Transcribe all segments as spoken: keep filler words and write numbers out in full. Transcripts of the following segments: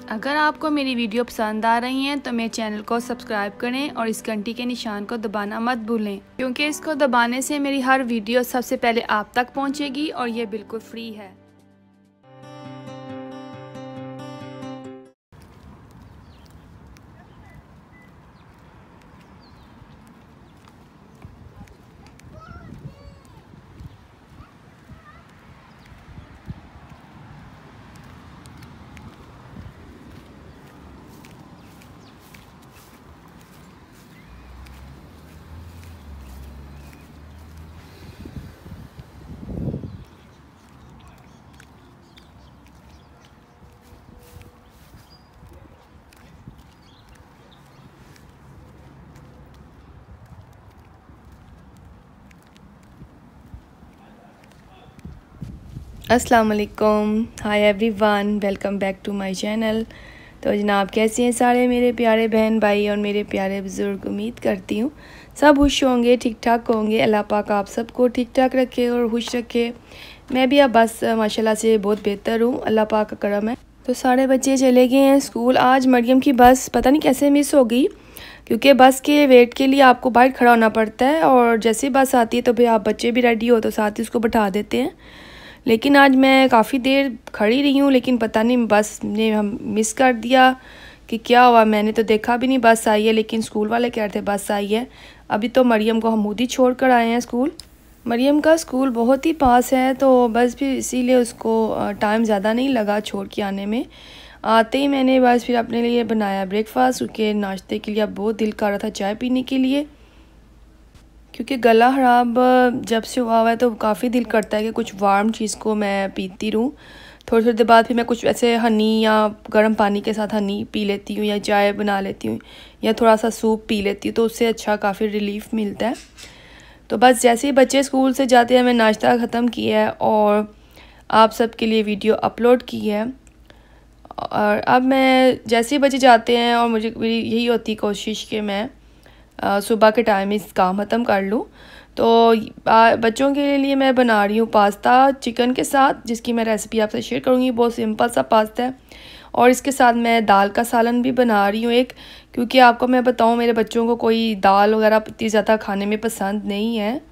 अगर आपको मेरी वीडियो पसंद आ रही हैं तो मेरे चैनल को सब्सक्राइब करें और इस घंटी के निशान को दबाना मत भूलें, क्योंकि इसको दबाने से मेरी हर वीडियो सबसे पहले आप तक पहुंचेगी और ये बिल्कुल फ्री है। अस्सलाम वालेकुम, hi everyone, welcome back to my channel. तो जनाब कैसे हैं सारे मेरे प्यारे बहन भाई और मेरे प्यारे बुज़ुर्ग। उम्मीद करती हूँ सब खुश होंगे, ठीक ठाक होंगे। अल्लाह पाक आप सबको ठीक ठाक रखे और खुश रखे। मैं भी अब बस माशाल्लाह से बहुत बेहतर हूँ, अल्लाह पाक का करम है। तो सारे बच्चे चले गए हैं स्कूल। आज मरियम की बस पता नहीं कैसे मिस हो गई, क्योंकि बस के वेट के लिए आपको बाहर खड़ा होना पड़ता है और जैसे ही बस आती है तो फिर आप बच्चे भी रेडी हो तो साथ ही उसको बैठा देते हैं। लेकिन आज मैं काफ़ी देर खड़ी रही हूँ, लेकिन पता नहीं बस ने हम मिस कर दिया कि क्या हुआ। मैंने तो देखा भी नहीं बस आई है, लेकिन स्कूल वाले कह रहे थे बस आई है। अभी तो मरियम को हम खुद ही छोड़ कर आए हैं स्कूल। मरियम का स्कूल बहुत ही पास है, तो बस फिर इसीलिए उसको टाइम ज़्यादा नहीं लगा छोड़ के आने में। आते ही मैंने बस फिर अपने लिए बनाया ब्रेकफास्ट, क्योंकि नाश्ते के लिए अब बहुत दिल कर रहा था चाय पीने के लिए, क्योंकि गला ख़राब जब से हुआ हुआ है तो काफ़ी दिल करता है कि कुछ वार्म चीज़ को मैं पीती रहूँ। थोड़ी थोड़ी देर बाद फिर मैं कुछ ऐसे हनी या गर्म पानी के साथ हनी पी लेती हूँ या चाय बना लेती हूँ या थोड़ा सा सूप पी लेती हूँ, तो उससे अच्छा काफ़ी रिलीफ मिलता है। तो बस जैसे ही बच्चे स्कूल से जाते हैं मैं नाश्ता ख़त्म किया है और आप सब के लिए वीडियो अपलोड की है। और अब मैं जैसे ही बच्चे जाते हैं और मुझे मेरी यही होती कोशिश कि मैं सुबह के टाइम इस काम ख़त्म कर लूँ। तो आ, बच्चों के लिए मैं बना रही हूँ पास्ता चिकन के साथ, जिसकी मैं रेसिपी आपसे शेयर करूँगी। बहुत सिंपल सा पास्ता है और इसके साथ मैं दाल का सालन भी बना रही हूँ एक, क्योंकि आपको मैं बताऊँ मेरे बच्चों को कोई दाल वगैरह इतनी ज़्यादा खाने में पसंद नहीं है।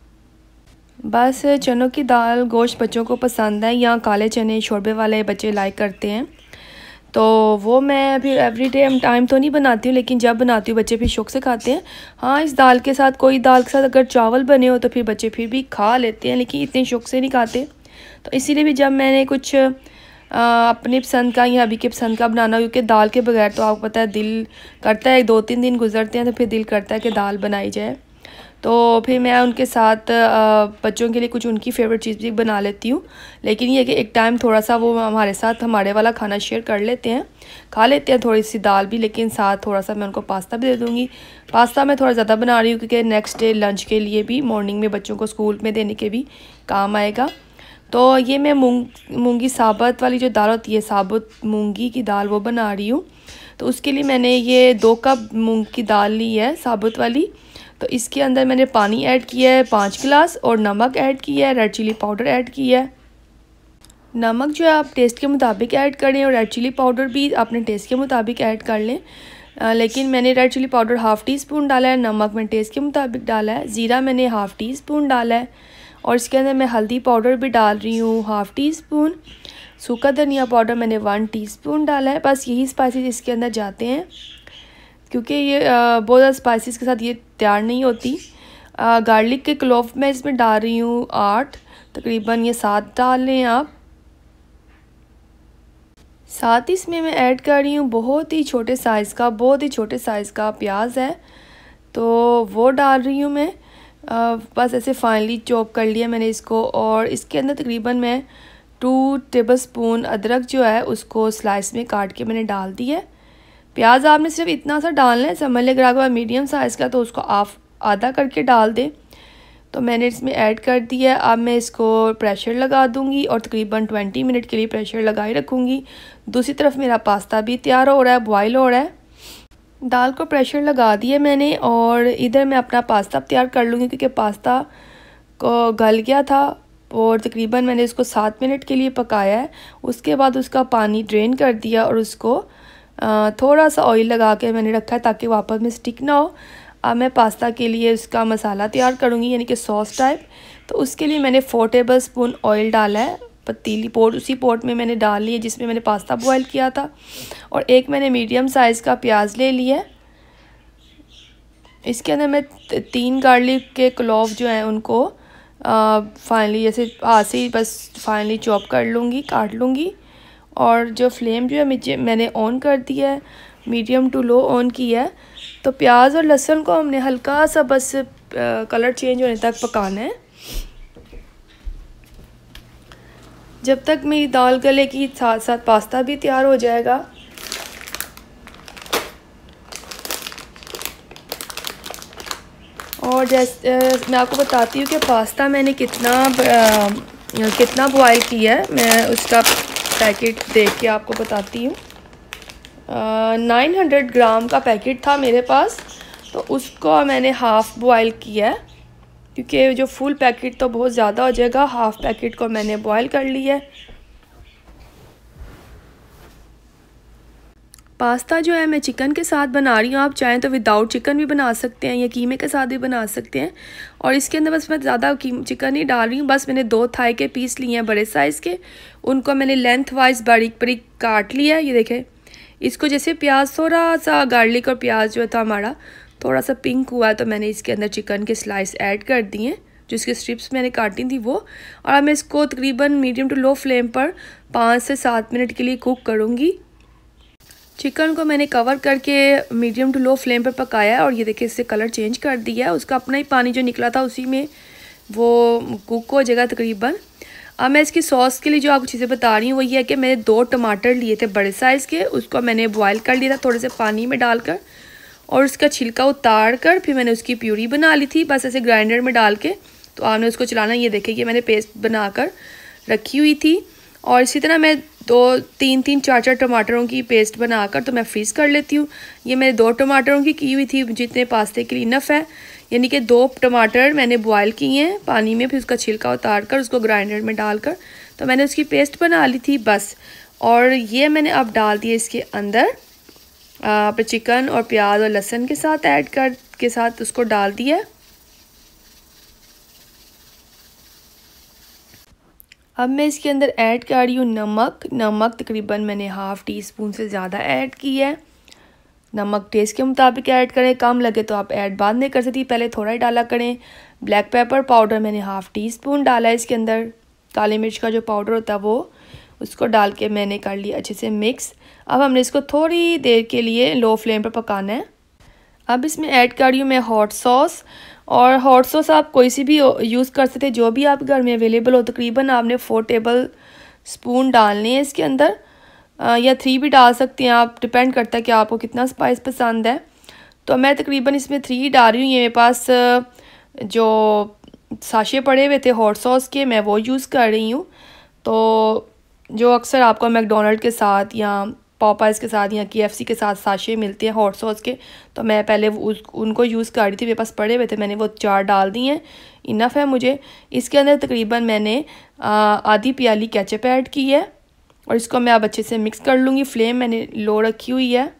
बस चनों की दाल गोश्त बच्चों को पसंद है, या काले चने शोरबे वाले बच्चे लाइक करते हैं, तो वो मैं फिर एवरी डे टाइम तो नहीं बनाती हूँ, लेकिन जब बनाती हूँ बच्चे फिर शौक से खाते हैं। हाँ, इस दाल के साथ कोई दाल के साथ अगर चावल बने हो तो फिर बच्चे फिर भी खा लेते हैं, लेकिन इतने शौक से नहीं खाते। तो इसीलिए भी जब मैंने कुछ आ, अपनी पसंद का या अभी के पसंद का बनाना, क्योंकि दाल के बगैर तो आपको पता है दिल करता है, दो तीन दिन गुजरते हैं तो फिर दिल करता है कि दाल बनाई जाए। तो फिर मैं उनके साथ बच्चों के लिए कुछ उनकी फेवरेट चीज़ भी बना लेती हूँ, लेकिन ये कि एक टाइम थोड़ा सा वो हमारे साथ हमारे वाला खाना शेयर कर लेते हैं, खा लेते हैं थोड़ी सी दाल भी, लेकिन साथ थोड़ा सा मैं उनको पास्ता भी दे दूँगी। पास्ता मैं थोड़ा ज़्यादा बना रही हूँ क्योंकि नेक्स्ट डे लंच के लिए भी, मॉर्निंग में बच्चों को स्कूल में देने के भी काम आएगा। तो ये मैं मूंग मूंगी साबुत वाली जो दाल होती है, साबुत मूंगी की दाल, वो बना रही हूँ। तो उसके लिए मैंने ये दो कप मूंग की दाल ली है साबुत वाली। तो इसके अंदर मैंने पानी ऐड किया है पाँच गिलास और नमक ऐड किया है, रेड चिली पाउडर ऐड किया है। नमक जो है आप टेस्ट के मुताबिक ऐड करें और रेड चिली पाउडर भी अपने टेस्ट के मुताबिक ऐड कर लें। आ, लेकिन मैंने red chilli powder half teaspoon डाला है, नमक मैंने टेस्ट के मुताबिक डाला है, ज़ीरा मैंने हाफ़ टी स्पून डाला है और इसके अंदर मैं हल्दी पाउडर भी डाल रही हूँ हाफ़ टी स्पून। सूखा धनिया पाउडर मैंने वन टी स्पून डाला है। बस यही स्पाइसेस इसके अंदर जाते हैं, क्योंकि ये बहुत ज़्यादा स्पाइसेस के साथ ये तैयार नहीं होती। गार्लिक के क्लोव मैं इसमें डाल रही हूँ आठ, तकरीबन ये सात डाल लें आप। साथ ही इसमें मैं ऐड कर रही हूँ बहुत ही छोटे साइज़ का बहुत ही छोटे साइज़ का प्याज है, तो वो डाल रही हूँ मैं। आ, बस ऐसे फाइनली चॉप कर लिया मैंने इसको। और इसके अंदर तकरीबन मैं टू टेबलस्पून अदरक जो है उसको स्लाइस में काट के मैंने डाल दी है। प्याज आपने सिर्फ इतना सा डालना है, समझ लें अगर आपके पास मीडियम साइज़ का तो उसको आप आधा करके डाल दें। तो मैंने इसमें ऐड कर दिया है। अब मैं इसको प्रेशर लगा दूंगी और तकरीबन ट्वेंटी मिनट के लिए प्रेशर लगाए रखूँगी। दूसरी तरफ मेरा पास्ता भी तैयार हो रहा है, बॉयल हो रहा है। दाल को प्रेशर लगा दिया मैंने और इधर मैं अपना पास्ता तैयार कर लूँगी, क्योंकि पास्ता को गल गया था और तकरीबन मैंने इसको सात मिनट के लिए पकाया है। उसके बाद उसका पानी ड्रेन कर दिया और उसको थोड़ा सा ऑयल लगा के मैंने रखा है ताकि वापस में स्टिक ना हो। अब मैं पास्ता के लिए उसका मसाला तैयार करूँगी, यानी कि सॉस टाइप। तो उसके लिए मैंने फोर टेबल स्पून ऑयल डाला है पतीली पोट, उसी पोट में मैंने डाल लिया जिसमें मैंने पास्ता बॉयल किया था। और एक मैंने मीडियम साइज़ का प्याज ले लिया है। इसके अंदर मैं तीन गार्लिक के क्लोव जो हैं उनको फाइनली जैसे हाथ से बस फाइनली चॉप कर लूँगी, काट लूँगी। और जो फ्लेम जो है मुझे मैंने ऑन कर दिया है, मीडियम टू लो ऑन किया है। तो प्याज और लहसुन को हमने हल्का सा बस आ, कलर चेंज होने तक पकाना है, जब तक मेरी दाल गले की साथ साथ पास्ता भी तैयार हो जाएगा। और जैसे मैं आपको बताती हूँ कि पास्ता मैंने कितना आ, कितना बॉयल किया है, मैं उसका पैकेट देख के आपको बताती हूँ। नाइन हंड्रेड ग्राम का पैकेट था मेरे पास, तो उसको मैंने हाफ़ बॉयल किया है क्योंकि जो फुल पैकेट तो बहुत ज़्यादा हो जाएगा। हाफ़ पैकेट को मैंने बॉयल कर लिया है। पास्ता जो है मैं चिकन के साथ बना रही हूँ, आप चाहें तो विदाउट चिकन भी बना सकते हैं या कीमे के साथ भी बना सकते हैं। और इसके अंदर बस मैं ज़्यादा चिकन नहीं डाल रही हूँ, बस मैंने दो थाई के पीस लिए हैं बड़े साइज़ के, उनको मैंने लेंथ वाइज बारीक बारीक काट लिया है। ये देखें, इसको जैसे प्याज थोड़ा सा गार्लिक और प्याज जो था हमारा थोड़ा सा पिंक हुआ, तो मैंने इसके अंदर चिकन के स्लाइस ऐड कर दिए हैं, जो इसके स्ट्रिप्स मैंने काटी थी वो। और अब मैं इसको तकरीबन मीडियम टू लो फ्लेम पर पाँच से सात मिनट के लिए कुक करूँगी। चिकन को मैंने कवर करके मीडियम टू लो फ्लेम पर पकाया है और ये देखिए इससे कलर चेंज कर दिया है। उसका अपना ही पानी जो निकला था उसी में वो कुक हो जाएगा तकरीबन। अब मैं इसकी सॉस के लिए जो आपको चीज़ें बता रही हूँ वो ये है कि मैंने दो टमाटर लिए थे बड़े साइज़ के, उसको मैंने बॉयल कर लिया था थोड़े से पानी में डालकर, और उसका छिलका उतार कर फिर मैंने उसकी प्यूरी बना ली थी बस ऐसे ग्राइंडर में डाल के। तो आपने उसको चलाना, ये देखिए कि मैंने पेस्ट बनाकर रखी हुई थी। और इसी तरह मैं दो तीन तीन चार चार टमाटरों की पेस्ट बनाकर तो मैं फ्रीज़ कर लेती हूँ। ये मैंने दो टमाटरों की की हुई थी, जितने पास्ते के लिए इनफ है, यानी कि दो टमाटर मैंने बॉयल किए हैं पानी में, फिर उसका छिलका उतार कर उसको ग्राइंडर में डालकर तो मैंने उसकी पेस्ट बना ली थी बस। और ये मैंने अब डाल दिए इसके अंदर आप चिकन और प्याज और लहसुन के साथ ऐड कर के साथ उसको डाल दिया। अब मैं इसके अंदर ऐड कर रही हूँ नमक। नमक तकरीबन मैंने हाफ़ टी स्पून से ज़्यादा ऐड की है। नमक टेस्ट के मुताबिक ऐड करें, कम लगे तो आप ऐड बाद में कर सकती, पहले थोड़ा ही डाला करें। ब्लैक पेपर पाउडर मैंने हाफ़ टी स्पून डाला है इसके अंदर, काली मिर्च का जो पाउडर होता है वो, उसको डाल के मैंने कर लिया अच्छे से मिक्स। अब हमने इसको थोड़ी देर के लिए लो फ्लेम पर पकाना है। अब इसमें ऐड कर रही हूँ मैं हॉट सॉस, और हॉट सॉस आप कोई सी भी यूज़ कर सकते हैं जो भी आप घर में अवेलेबल हो। तकरीबन आपने फोर टेबल स्पून डालने हैं इसके अंदर, आ, या थ्री भी डाल सकते हैं आप, डिपेंड करता है कि आपको कितना स्पाइस पसंद है। तो मैं तकरीबन इसमें थ्री डाल रही हूँ। ये मेरे पास जो साशे पड़े हुए थे हॉट सॉस के, मैं वो यूज़ कर रही हूँ। तो जो अक्सर आपको मैकडोनल्ड के साथ या पॉपाइज के साथ या केएफसी के साथ साशे मिलते हैं हॉट सॉस के, तो मैं पहले उस उनको यूज़ कर रही थी, मेरे पास पड़े हुए थे, मैंने वो चार डाल दिए हैं, इनफ है मुझे। इसके अंदर तकरीबन मैंने आधी प्याली केचप ऐड की है और इसको मैं अब अच्छे से मिक्स कर लूँगी। फ्लेम मैंने लो रखी हुई है।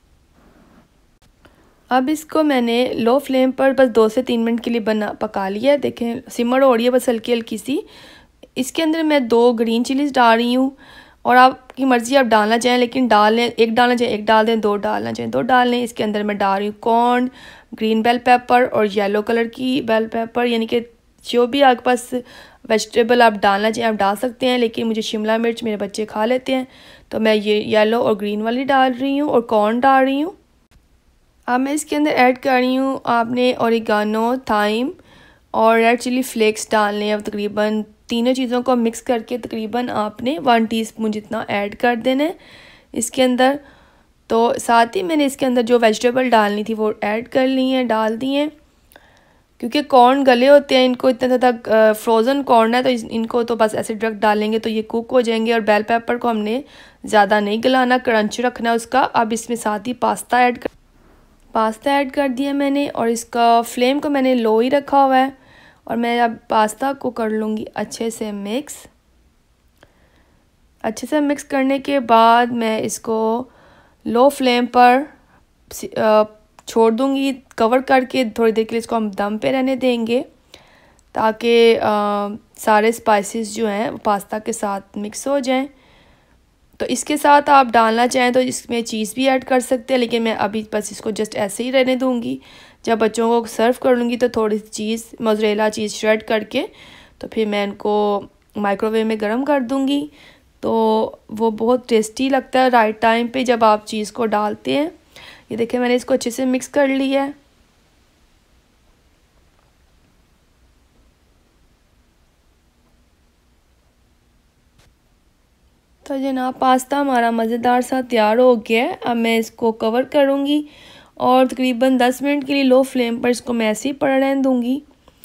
अब इसको मैंने लो फ्लेम पर बस दो से तीन मिनट के लिए बना पका लिया है। देखें सिमर हो रही है बस हल्की हल्की सी। इसके अंदर मैं दो ग्रीन चिलीज़ डाल रही हूँ, और आपकी मर्ज़ी आप डालना चाहें, लेकिन डाल लें, एक डालना चाहें एक डाल दें, दो डालना चाहें दो डाल लें। इसके अंदर मैं डाल रही हूँ कॉर्न, ग्रीन बेल पेपर और येलो कलर की बेल पेपर, यानी कि जो भी आपके पास वेजिटेबल आप डालना चाहें आप डाल सकते हैं, लेकिन मुझे शिमला मिर्च मेरे बच्चे खा लेते हैं तो मैं ये येलो और ग्रीन वाली डाल रही हूँ, और कॉर्न डाल रही हूँ। अब मैं इसके अंदर ऐड कर रही हूँ आपने ओरिगानो, थाइम और रेड चिली फ्लेक्स डालने हैं। अब तकरीबन तीनों चीज़ों को मिक्स करके तकरीबन आपने वन टीस्पून जितना ऐड कर देना है इसके अंदर। तो साथ ही मैंने इसके अंदर जो वेजिटेबल डालनी थी वो ऐड कर ली हैं, डाल दी हैं, क्योंकि कॉर्न गले होते हैं, इनको इतना ज़्यादा फ्रोज़न कॉर्न है तो इनको तो बस ऐसे डायरेक्ट डालेंगे तो ये कुक हो जाएंगे। और बेल पेपर को हमने ज़्यादा नहीं गलाना, क्रंच रखना है उसका। अब इसमें साथ ही पास्ता ऐड कर पास्ता ऐड कर दिया मैंने, और इसका फ्लेम को मैंने लो ही रखा हुआ है। और मैं अब पास्ता को कर लूँगी अच्छे से मिक्स। अच्छे से मिक्स करने के बाद मैं इसको लो फ्लेम पर छोड़ दूँगी, कवर करके थोड़ी देर के लिए इसको हम दम पे रहने देंगे ताकि सारे स्पाइसेस जो हैं पास्ता के साथ मिक्स हो जाएं। तो इसके साथ आप डालना चाहें तो इसमें चीज़ भी ऐड कर सकते हैं, लेकिन मैं अभी बस इसको जस्ट ऐसे ही रहने दूँगी। जब बच्चों को सर्व कर लूँगी तो थोड़ी सी चीज़ मोज़रेला चीज़ श्रेड करके तो फिर मैं इनको माइक्रोवेव में गर्म कर दूँगी। तो वो बहुत टेस्टी लगता है राइट टाइम पे जब आप चीज़ को डालते हैं। ये देखिए मैंने इसको अच्छे से मिक्स कर लिया है। तो जनाब पास्ता हमारा मज़ेदार सा तैयार हो गया है। अब मैं इसको कवर करूँगी और तकरीबन दस मिनट के लिए लो फ्लेम पर इसको मैं ऐसे ही पड़ रहने दूँगी।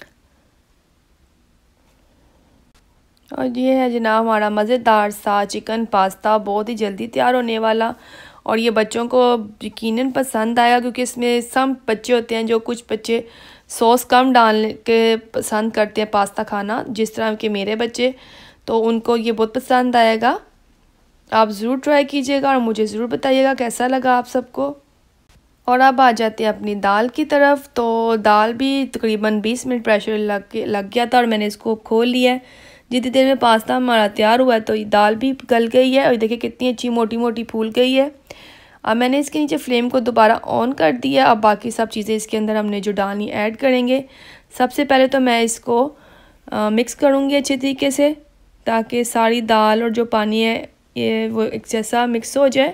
और ये है जनाब हमारा मज़ेदार सा चिकन पास्ता, बहुत ही जल्दी तैयार होने वाला और ये बच्चों को यकीनन पसंद आएगा, क्योंकि इसमें सब बच्चे होते हैं जो कुछ बच्चे सॉस कम डाल के पसंद करते हैं पास्ता खाना, जिस तरह के मेरे बच्चे, तो उनको ये बहुत पसंद आएगा। आप ज़रूर ट्राई कीजिएगा और मुझे ज़रूर बताइएगा कैसा लगा आप सबको। और अब आ जाते हैं अपनी दाल की तरफ। तो दाल भी तकरीबन बीस मिनट प्रेशर लग के लग गया था और मैंने इसको खोल लिया है। जितनी देर में पास्ता हमारा तैयार हुआ है तो ये दाल भी गल गई है और देखिए कितनी अच्छी मोटी मोटी फूल गई है। अब मैंने इसके नीचे फ्लेम को दोबारा ऑन कर दिया। अब बाकी सब चीज़ें इसके अंदर हमने जो डालनी ऐड करेंगे। सबसे पहले तो मैं इसको आ, मिक्स करूँगी अच्छे तरीके से ताकि सारी दाल और जो पानी है ये वो एक जैसा मिक्स हो जाए।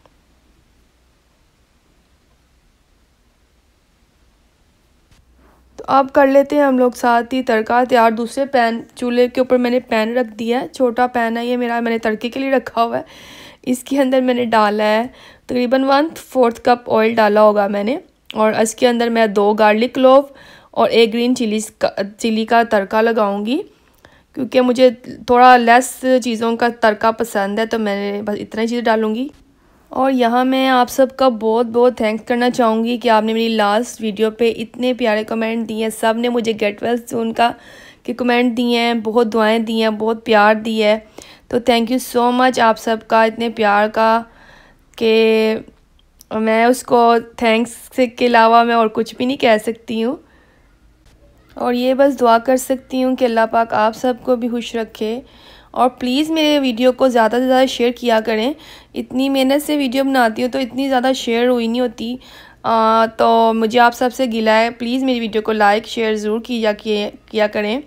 तो अब कर लेते हैं हम लोग साथ ही तड़का तैयार। दूसरे पैन चूल्हे के ऊपर मैंने पैन रख दिया है, छोटा पैन है ये मेरा, मैंने तड़के के लिए रखा हुआ है। इसके अंदर मैंने डाला है तकरीबन वन फोर्थ कप ऑयल डाला होगा मैंने, और इसके अंदर मैं दो गार्लिक क्लोव और एक ग्रीन चिली का चिली का तड़का लगाऊंगी, क्योंकि मुझे थोड़ा लेस चीज़ों का तड़का पसंद है तो मैंने बस इतना ही चीज़ डालूँगी। और यहाँ मैं आप सबका बहुत बहुत थैंक्स करना चाहूँगी कि आपने मेरी लास्ट वीडियो पे इतने प्यारे कमेंट दिए हैं। सब ने मुझे गेट वेल सून का के कमेंट दिए हैं, बहुत दुआएं दी हैं, बहुत प्यार दिया है। तो थैंक यू सो मच आप सबका इतने प्यार का, कि मैं उसको थैंक्स के अलावा मैं और कुछ भी नहीं कह सकती हूँ। और ये बस दुआ कर सकती हूँ कि अल्लाह पाक आप सबको भी खुश रखे। और प्लीज़ मेरे वीडियो को ज़्यादा से ज़्यादा शेयर किया करें। इतनी मेहनत से वीडियो बनाती हूँ तो इतनी ज़्यादा शेयर हुई नहीं होती। आ, तो मुझे आप सबसे गिला है, प्लीज़ मेरी वीडियो को लाइक शेयर ज़रूर किया किया करें।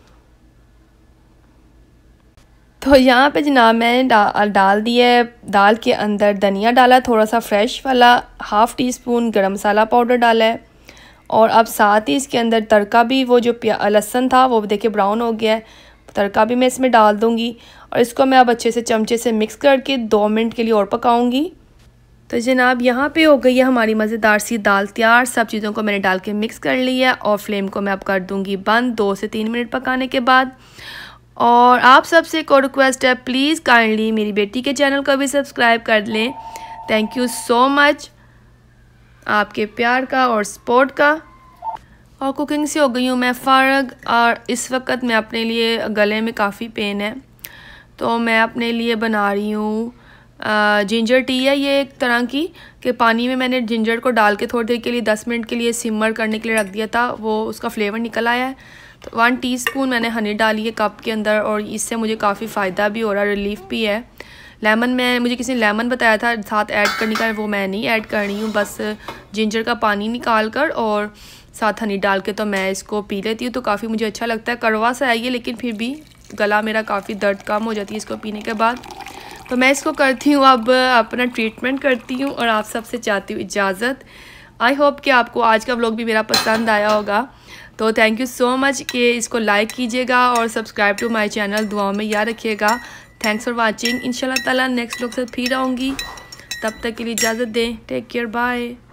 तो यहाँ पे जनाब मैंने डा, डाल दिया दाल के अंदर धनिया डाला, थोड़ा सा फ्रेश वाला, हाफ़ टी स्पून गरम मसाला पाउडर डाला है। और अब साथ ही इसके अंदर तड़का भी, वो जो लहसुन था वो देखिए ब्राउन हो गया है, तड़का भी मैं इसमें डाल दूंगी। और इसको मैं अब अच्छे से चमचे से मिक्स करके दो मिनट के लिए और पकाऊंगी। तो जनाब यहाँ पे हो गई है हमारी मज़ेदार सी दाल तैयार। सब चीज़ों को मैंने डाल के मिक्स कर लिया और फ्लेम को मैं अब कर दूंगी बंद दो से तीन मिनट पकाने के बाद। और आप सबसे एक और रिक्वेस्ट है, प्लीज़ काइंडली मेरी बेटी के चैनल को भी सब्सक्राइब कर लें। थैंक यू सो मच आपके प्यार का और सपोर्ट का। और कुकिंग से हो गई हूँ मैं फ़ारग, और इस वक्त मैं अपने लिए, गले में काफ़ी पेन है तो मैं अपने लिए बना रही हूँ जिंजर टी है ये एक तरह की, कि पानी में मैंने जिंजर को डाल के थोड़ी देर के लिए दस मिनट के लिए सिमर करने के लिए रख दिया था, वो उसका फ्लेवर निकल आया है। तो वन टीस्पून मैंने हनी डाली है कप के अंदर और इससे मुझे काफ़ी फ़ायदा भी हो रहा है, रिलीफ भी है। लेमन में मुझे किसी ने लेमन बताया था साथ ऐड करने का, वो मैं नहीं ऐड कर रही हूँ, बस जिंजर का पानी निकाल कर और साथ हनी डाल के तो मैं इसको पी लेती हूँ। तो काफ़ी मुझे अच्छा लगता है, कड़वा सा है ये लेकिन फिर भी गला मेरा काफ़ी दर्द कम हो जाती है इसको पीने के बाद। तो मैं इसको करती हूँ, अब अपना ट्रीटमेंट करती हूँ और आप सबसे चाहती हूँ इजाज़त। आई होप कि आपको आज का व्लॉग भी मेरा पसंद आया होगा। तो थैंक यू सो मच कि इसको लाइक कीजिएगा और सब्सक्राइब टू माय चैनल, दुआओं में याद रखिएगा। Thanks for watching. इंशाल्लाह ताला नेक्स्ट व्लॉग से फिर आऊँगी, तब तक के लिए इजाज़त दें। Take care, bye.